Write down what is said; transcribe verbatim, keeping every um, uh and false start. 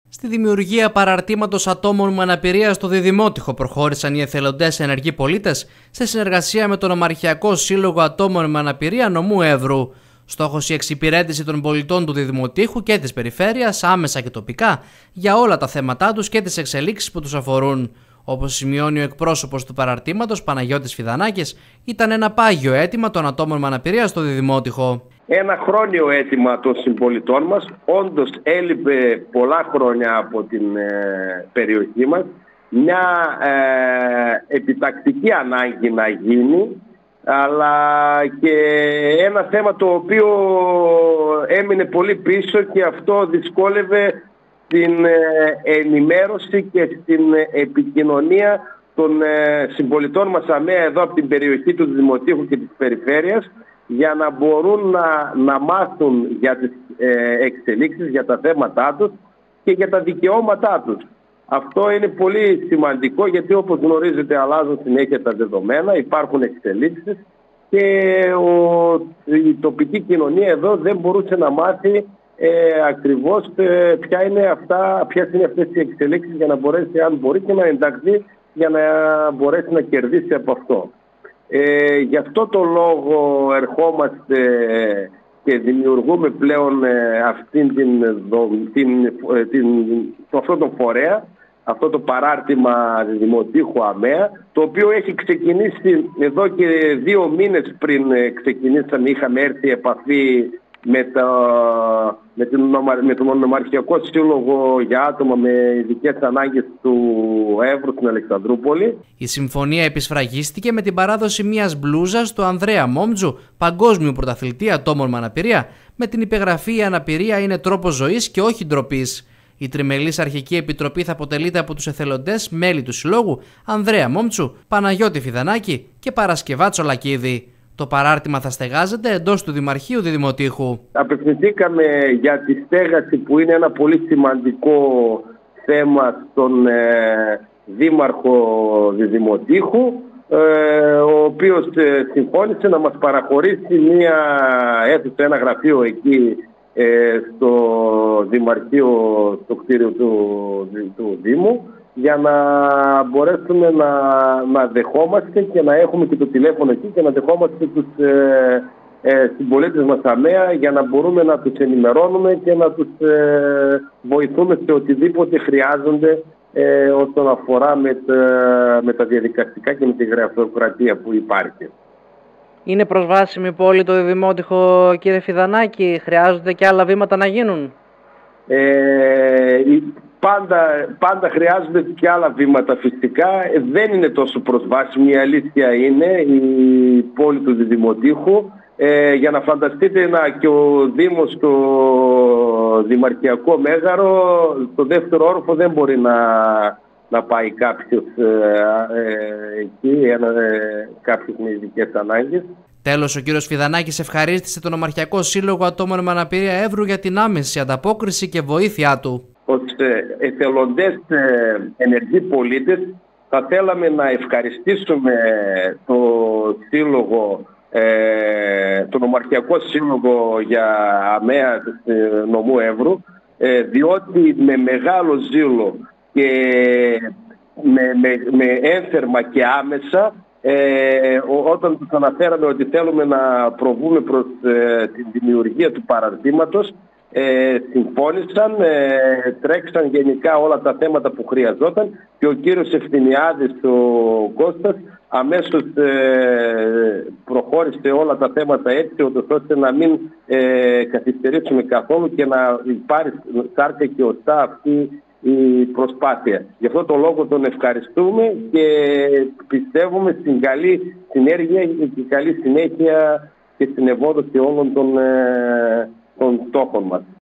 Στη δημιουργία παραρτήματος ατόμων με αναπηρία στο Διδημότυχο προχώρησαν οι εθελοντές ενεργοί πολίτες σε συνεργασία με τον Ομαρχιακό Σύλλογο Ατόμων με Αναπηρία νομού Εύρου. Στόχος η εξυπηρέτηση των πολιτών του Διδημοτύχου και της περιφέρειας άμεσα και τοπικά για όλα τα θέματά τους και τις εξελίξεις που τους αφορούν. Όπως σημειώνει ο εκπρόσωπος του παραρτήματος Παναγιώτης Φιδανάκης, ήταν ένα πάγιο αίτημα των ατόμων με αναπηρία στο Διδημότυχο. Ένα χρόνιο αίτημα των συμπολιτών μας, όντως έλειπε πολλά χρόνια από την ε, περιοχή μας, μια ε, επιτακτική ανάγκη να γίνει, αλλά και ένα θέμα το οποίο έμεινε πολύ πίσω και αυτό δυσκόλευε την ε, ενημέρωση και την επικοινωνία των ε, συμπολιτών μας αμαία εδώ από την περιοχή του Δημοτήχου και της περιφέρειας, για να μπορούν να, να μάθουν για τις ε, εξελίξεις, για τα θέματά τους και για τα δικαιώματά τους. Αυτό είναι πολύ σημαντικό, γιατί όπως γνωρίζετε αλλάζουν συνέχεια τα δεδομένα, υπάρχουν εξελίξεις και ο, η τοπική κοινωνία εδώ δεν μπορούσε να μάθει ε, ακριβώς ε, ποια είναι αυτά, ποιες είναι αυτές οι εξελίξεις, για να μπορέσει, αν μπορεί, και να ενταχθεί για να μπορέσει να κερδίσει από αυτό. Ε, γι' αυτό το λόγο ερχόμαστε και δημιουργούμε πλέον ε, αυτήν την, την, την, το, αυτό το φορέα, αυτό το παράρτημα Δημοτήχου ΑΜΕΑ, το οποίο έχει ξεκινήσει εδώ και δύο μήνες πριν ξεκινήσαμε, είχαμε έρθει επαφή με, τα, με, την, με τον Ομαρχιακό Σύλλογο για άτομα με ειδικές ανάγκες του Εύρου στην Αλεξανδρούπολη. Η συμφωνία επισφραγίστηκε με την παράδοση μιας μπλούζας του Ανδρέα Μόμτζου, παγκόσμιου πρωταθλητή ατόμων με αναπηρία, με την υπεγραφή «Η αναπηρία είναι τρόπος ζωής και όχι ντροπής». Η τριμελής αρχική επιτροπή θα αποτελείται από τους εθελοντές μέλη του Συλλόγου Ανδρέα Μόμτσου, Παναγιώτη Φιδανάκη και Παρασκευά Τσολακίδη. Το παράρτημα θα στεγάζεται εντός του Δημαρχείου Διδημοτύχου. Απευθυνθήκαμε για τη στέγαση, που είναι ένα πολύ σημαντικό θέμα, στον ε, Δήμαρχο Διδημοτύχου, ε, ο οποίος ε, συμφώνησε να μας παραχωρήσει μια αίθουσα, ένα γραφείο εκεί ε, στο Δημαρχείο, στο κτίριο του, του Δήμου, για να μπορέσουμε να, να δεχόμαστε και να έχουμε και το τηλέφωνο εκεί και να δεχόμαστε τους ε, ε, συμπολίτες μας αμαία, για να μπορούμε να τους ενημερώνουμε και να τους ε, βοηθούμε σε οτιδήποτε χρειάζονται ε, όσον αφορά με τα, με τα διαδικαστικά και με τη γραφειοκρατία που υπάρχει. Είναι προσβάσιμη η πόλη το Διδημότυχο, κύριε Φιδανάκη? Χρειάζονται και άλλα βήματα να γίνουν? Ε, πάντα, πάντα χρειάζονται και άλλα βήματα φυσικά. Δεν είναι τόσο προσβάσιμη, η αλήθεια είναι, η πόλη του Διδημοτύχου. Ε, για να φανταστείτε, να, και ο Δήμος στο Δημαρχιακό Μέγαρο, στο δεύτερο όροφο δεν μπορεί να, να πάει κάποιος ε, ε, εκεί, ένα, ε, κάποιος με ειδικές ανάγκες. Τέλος, ο κύριος Φιδανάκης ευχαρίστησε τον Ομαρχιακό Σύλλογο Ατόμων με Αναπηρία Εύρου για την άμεση ανταπόκριση και βοήθειά του. Ως εθελοντές ενεργοί πολίτες θα θέλαμε να ευχαριστήσουμε το Σύλλογο, ε, τον Ομαρχιακό Σύλλογο για ΑΜΕΑ νομού Εύρου, ε, διότι με μεγάλο ζήλο και με, με, με ένθερμα και άμεσα, Ε, όταν τους αναφέραμε ότι θέλουμε να προβούμε προς ε, την δημιουργία του παραρτήματος, ε, συμφώνησαν, ε, τρέξαν γενικά όλα τα θέματα που χρειαζόταν και ο κύριος Ευθυμιάδης, ο Κώστας, αμέσως ε, προχώρησε όλα τα θέματα έτσι, ώστε να μην ε, καθυστερήσουμε καθόλου και να πάρει σάρκα και οστά αυτή η προσπάθεια. Γι' αυτό το λόγο τον ευχαριστούμε και πιστεύουμε στην καλή συνέργεια και καλή συνέχεια και στην ευόδοση όλων των, ε, των στόχων μας.